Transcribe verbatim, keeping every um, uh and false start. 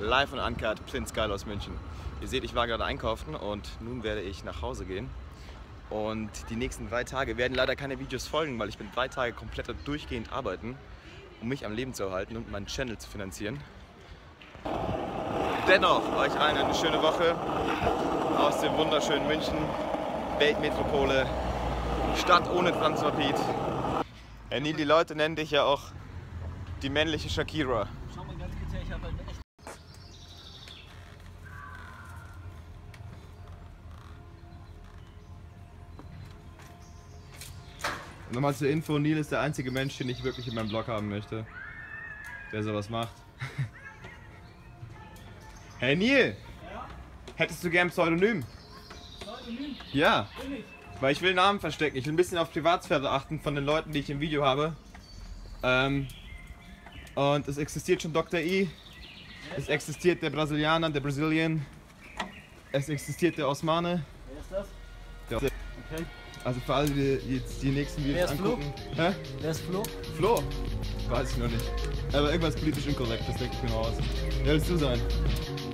live und uncut, Plinz Geil aus München. Ihr seht, ich war gerade einkaufen und nun werde ich nach Hause gehen. Und die nächsten drei Tage werden leider keine Videos folgen, weil ich bin drei Tage komplett durchgehend arbeiten, um mich am Leben zu erhalten und meinen Channel zu finanzieren. Dennoch, euch allen eine schöne Woche aus dem wunderschönen München, Weltmetropole, Stadt ohne Transrapid. Herr Nil, die Leute nennen dich ja auch die männliche Shakira. Schau mal ganz kurz her, ich habe halt echt... Nochmal zur Info, Nil ist der einzige Mensch, den ich wirklich in meinem Blog haben möchte, der sowas macht. Hey Nil! Ja? Hättest du gern ein Pseudonym? Pseudonym? Ja. Will ich. Weil ich will Namen verstecken. Ich will ein bisschen auf Privatsphäre achten von den Leuten, die ich im Video habe. Ähm, und es existiert schon Doktor I. Es existiert der Brasilianer, der Brazilian. Es existiert der Osmane. Wer ist das? Der Okay. Also für alle, die jetzt die nächsten Videos Wer ist angucken. Hä? Wer ist Flo? Flo? Weiß ich noch nicht. Aber irgendwas politisch inkorrekt, das denke ich mir aus. Wer willst du sein?